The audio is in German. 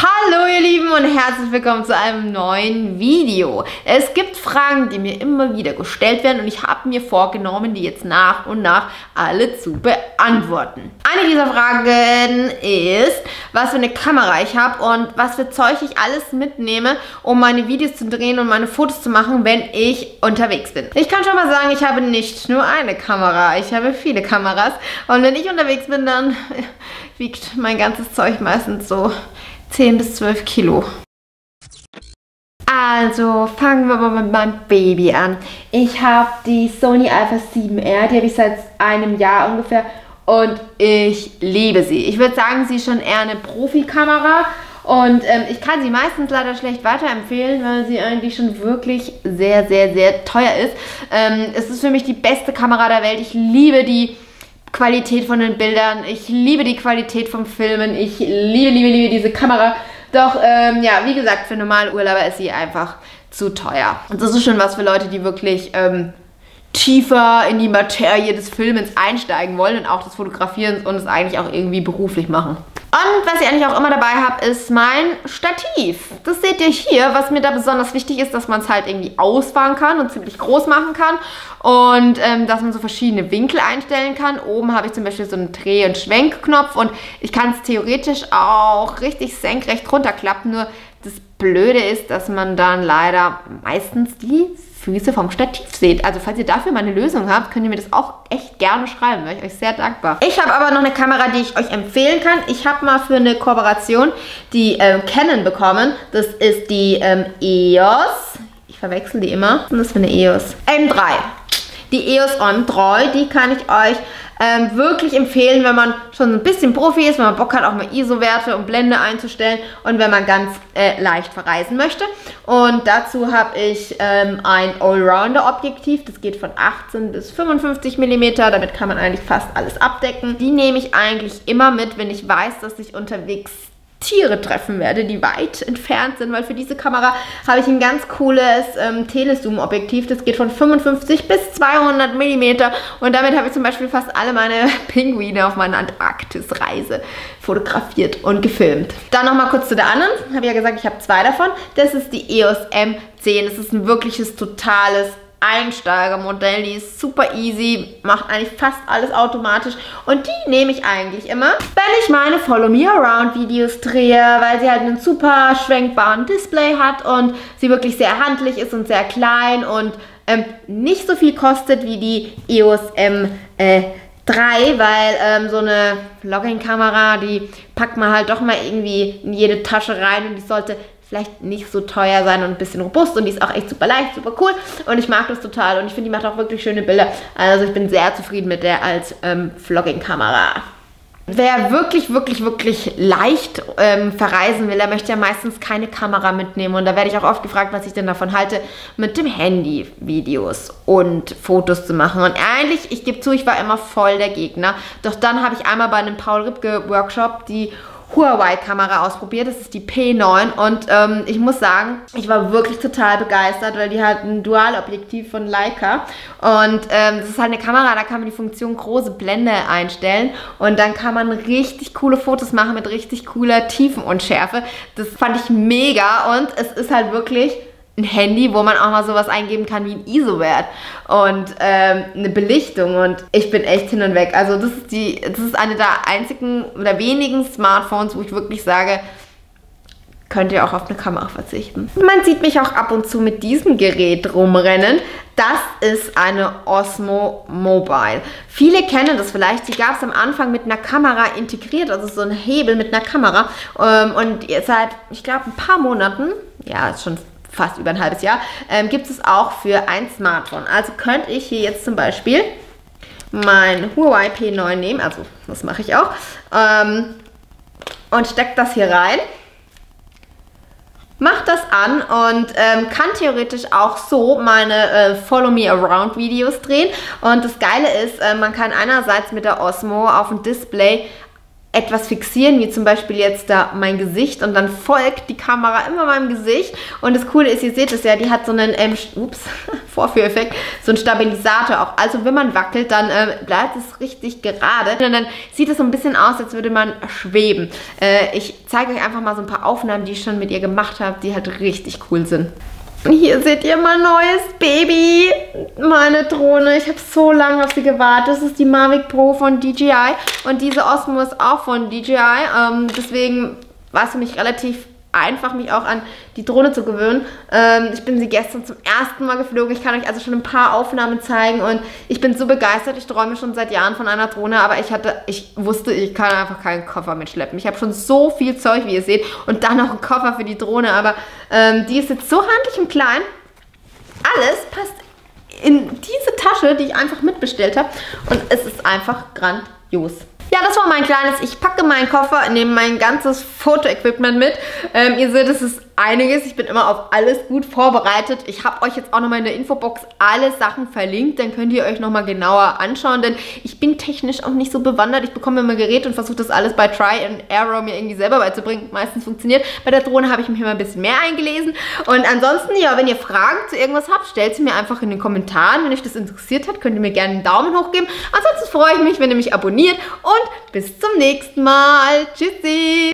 Hallo ihr Lieben und herzlich willkommen zu einem neuen Video. Es gibt Fragen, die mir immer wieder gestellt werden und ich habe mir vorgenommen, die jetzt nach und nach alle zu beantworten. Eine dieser Fragen ist, was für eine Kamera ich habe und was für Zeug ich alles mitnehme, um meine Videos zu drehen und meine Fotos zu machen, wenn ich unterwegs bin. Ich kann schon mal sagen, ich habe nicht nur eine Kamera, ich habe viele Kameras und wenn ich unterwegs bin, dann wiegt mein ganzes Zeug meistens so 10 bis 12 Kilo. Also fangen wir mal mit meinem Baby an. Ich habe die Sony Alpha 7R, die habe ich seit einem Jahr ungefähr und ich liebe sie. Ich würde sagen, sie ist schon eher eine Profikamera und ich kann sie meistens leider schlecht weiterempfehlen, weil sie eigentlich schon wirklich sehr, sehr, sehr teuer ist. Es ist für mich die beste Kamera der Welt. Ich liebe die Qualität von den Bildern, ich liebe die Qualität vom Filmen, ich liebe diese Kamera. Doch, ja, wie gesagt, für normale Urlauber ist sie einfach zu teuer. Und das ist schon was für Leute, die wirklich tiefer in die Materie des Filmens einsteigen wollen und auch des Fotografierens und es eigentlich auch irgendwie beruflich machen. Und was ich eigentlich auch immer dabei habe, ist mein Stativ. Das seht ihr hier. Was mir da besonders wichtig ist, dass man es halt irgendwie ausfahren kann und ziemlich groß machen kann. Und dass man so verschiedene Winkel einstellen kann. Oben habe ich zum Beispiel so einen Dreh- und Schwenkknopf und ich kann es theoretisch auch richtig senkrecht runterklappen. Nur das Blöde ist, dass man dann leider meistens die Füße vom Stativ seht. Also falls ihr dafür mal eine Lösung habt, könnt ihr mir das auch echt gerne schreiben. Wäre ich euch sehr dankbar. Ich habe aber noch eine Kamera, die ich euch empfehlen kann. Ich habe mal für eine Kooperation die Canon bekommen. Das ist die EOS. Ich verwechsel die immer. Was ist das für eine EOS? M3. Die EOS M3, die kann ich euch wirklich empfehlen, wenn man schon ein bisschen Profi ist, wenn man Bock hat, auch mal ISO-Werte und Blende einzustellen und wenn man ganz leicht verreisen möchte. Und dazu habe ich ein Allrounder-Objektiv, das geht von 18 bis 55 mm, damit kann man eigentlich fast alles abdecken. Die nehme ich eigentlich immer mit, wenn ich weiß, dass ich unterwegs Tiere treffen werde, die weit entfernt sind, weil für diese Kamera habe ich ein ganz cooles Telezoom-Objektiv, das geht von 55 bis 200 mm und damit habe ich zum Beispiel fast alle meine Pinguine auf meiner Antarktis-Reise fotografiert und gefilmt. Dann nochmal kurz zu der anderen, habe ich ja gesagt, ich habe zwei davon. Das ist die EOS M10, das ist ein wirkliches, totales Einsteigermodell, die ist super easy, macht eigentlich fast alles automatisch und die nehme ich eigentlich immer, wenn ich meine Follow Me Around Videos drehe, weil sie halt einen super schwenkbaren Display hat und sie wirklich sehr handlich ist und sehr klein und nicht so viel kostet wie die EOS M3, weil so eine Vlogging-Kamera, die packt man halt doch mal irgendwie in jede Tasche rein und die sollte vielleicht nicht so teuer sein und ein bisschen robust und die ist auch echt super leicht, super cool und ich mag das total und ich finde, die macht auch wirklich schöne Bilder. Also ich bin sehr zufrieden mit der als Vlogging-Kamera. Wer wirklich leicht verreisen will, der möchte ja meistens keine Kamera mitnehmen und da werde ich auch oft gefragt, was ich denn davon halte, mit dem Handy Videos und Fotos zu machen. Und eigentlich, ich gebe zu, ich war immer voll der Gegner, doch dann habe ich einmal bei einem Paul Ripke Workshop die Huawei-Kamera ausprobiert, das ist die P9 und ich muss sagen, ich war wirklich total begeistert, weil die hat ein Dualobjektiv von Leica und das ist halt eine Kamera, da kann man die Funktion große Blende einstellen und dann kann man richtig coole Fotos machen mit richtig cooler Tiefenunschärfe. Das fand ich mega und es ist halt wirklich ein Handy, wo man auch mal sowas eingeben kann wie ein ISO-Wert und eine Belichtung und ich bin echt hin und weg. Also das ist eine der einzigen oder wenigen Smartphones, wo ich wirklich sage, könnt ihr auch auf eine Kamera verzichten. Man sieht mich auch ab und zu mit diesem Gerät rumrennen. Das ist eine Osmo Mobile. Viele kennen das vielleicht, die gab es am Anfang mit einer Kamera integriert, also so ein Hebel mit einer Kamera und jetzt seit, ich glaube, ein paar Monaten, ja, ist schon fast über ein halbes Jahr, gibt es auch für ein Smartphone. Also könnte ich hier jetzt zum Beispiel mein Huawei P9 nehmen, also das mache ich auch, und stecke das hier rein, mache das an und kann theoretisch auch so meine Follow Me Around Videos drehen. Und das Geile ist, man kann einerseits mit der Osmo auf dem Display etwas fixieren, wie zum Beispiel jetzt da mein Gesicht und dann folgt die Kamera immer meinem Gesicht und das Coole ist, ihr seht es ja, die hat so einen, Vorführeffekt, so einen Stabilisator auch, also wenn man wackelt, dann bleibt es richtig gerade und dann sieht es so ein bisschen aus, als würde man schweben. Ich zeige euch einfach mal so ein paar Aufnahmen, die ich schon mit ihr gemacht habe, die halt richtig cool sind. Hier seht ihr mein neues Baby, meine Drohne. Ich habe so lange auf sie gewartet. Das ist die Mavic Pro von DJI und diese Osmo ist auch von DJI. Deswegen war es für mich relativ einfach, mich auch an die Drohne zu gewöhnen. Ich bin sie gestern zum ersten Mal geflogen. Ich kann euch also schon ein paar Aufnahmen zeigen und ich bin so begeistert. Ich träume schon seit Jahren von einer Drohne, aber ich wusste, ich kann einfach keinen Koffer mitschleppen. Ich habe schon so viel Zeug, wie ihr seht, und dann noch einen Koffer für die Drohne, aber die ist jetzt so handlich und klein. Alles passt in diese Tasche, die ich einfach mitbestellt habe und es ist einfach grandios. Ja, das war mein kleines, ich packe meinen Koffer, nehme mein ganzes Fotoequipment mit. Ihr seht, es ist einiges. Ich bin immer auf alles gut vorbereitet. Ich habe euch jetzt auch nochmal in der Infobox alle Sachen verlinkt. Dann könnt ihr euch nochmal genauer anschauen, denn ich bin technisch auch nicht so bewandert. Ich bekomme immer ein Gerät und versuche das alles bei Try and Error mir irgendwie selber beizubringen. Meistens funktioniert. Bei der Drohne habe ich mich immer ein bisschen mehr eingelesen. Und ansonsten, ja, wenn ihr Fragen zu irgendwas habt, stellt sie mir einfach in den Kommentaren. Wenn euch das interessiert hat, könnt ihr mir gerne einen Daumen hoch geben. Ansonsten freue ich mich, wenn ihr mich abonniert und bis zum nächsten Mal. Tschüssi!